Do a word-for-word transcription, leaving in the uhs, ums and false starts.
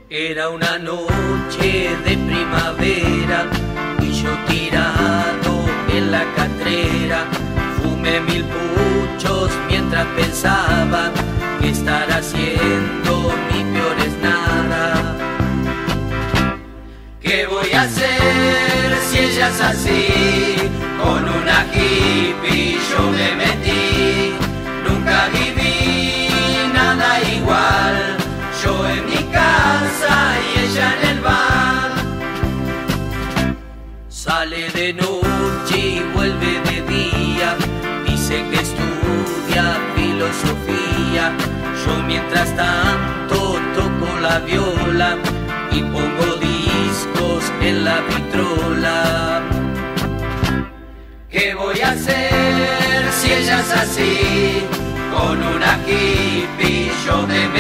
Era una noche de primavera y yo tirado en la catrera fumé mil puchos mientras pensaba que estar haciendo mi peor es nada. ¿Qué voy a hacer si ella es así? Con una hippie yo me metí, nunca viví nada igual. Yo en mi casa y ella en el bar. Sale de noche y vuelve de día, dice que estudia filosofía. Yo mientras tanto toco la viola y pongo discos en la vitrola. ¿Qué voy a hacer si ella es así? Con una hippie yo me